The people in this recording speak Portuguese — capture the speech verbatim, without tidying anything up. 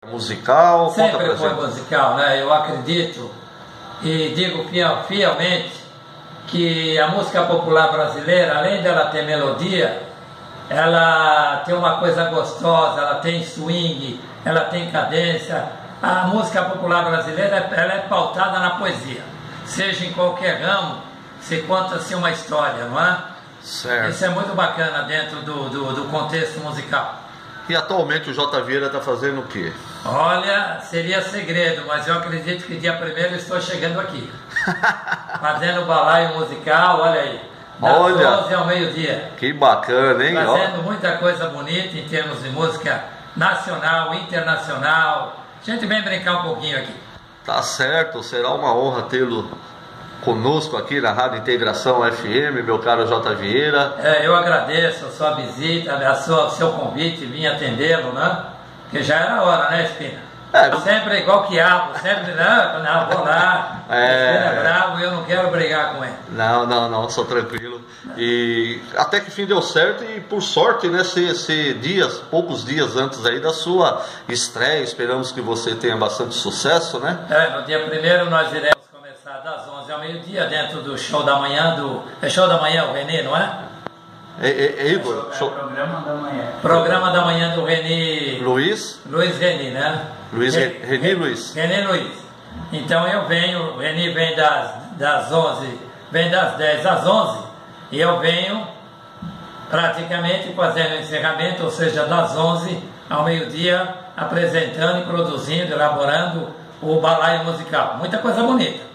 Musical? Sempre foi musical, né? Eu acredito e digo fiel, fielmente que a música popular brasileira, além dela ter melodia, ela tem uma coisa gostosa, ela tem swing, ela tem cadência. A música popular brasileira, ela é pautada na poesia. Seja em qualquer ramo, se conta-se uma história, não é? Certo. Isso é muito bacana dentro do, do, do contexto musical. E atualmente o J. Vieira está fazendo o quê? Olha, seria segredo, mas eu acredito que dia primeiro estou chegando aqui. Fazendo balaio musical, olha aí. Das Olha, doze ao meio-dia. Que bacana, hein? Fazendo Ó. muita coisa bonita em termos de música nacional, internacional. A gente vem brincar um pouquinho aqui. Tá certo, será uma honra tê-lo conosco aqui na Rádio Integração F M, meu caro J. Vieira. É, eu agradeço a sua visita, a sua, o seu convite, vim atendê-lo, né? Porque já era hora, né, Espina? É, sempre igual quiabo, sempre, não, não, vou lá, É. Espina é bravo e eu não quero brigar com ele. Não, não, não, sou tranquilo. E até que fim deu certo e por sorte, né, se, se dias, poucos dias antes aí da sua estreia, esperamos que você tenha bastante sucesso, né? É, no dia primeiro nós iremos começar das onze ao meio-dia dentro do show da manhã do... É show da manhã, o Renê, não é? É, é, é Igor, É show... programa da manhã. Programa da manhã do Renê... Luiz, Luiz Reni, né? Luiz Re- Re- Reni Luiz. Reni Luiz. Então eu venho, o Reni vem das, das onze, vem das dez às onze, e eu venho praticamente fazendo o encerramento, ou seja, das onze ao meio-dia, apresentando e produzindo, elaborando o balaio musical. Muita coisa bonita.